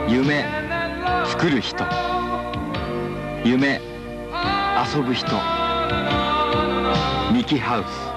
夢作る人、夢遊ぶ人、ミキハウス。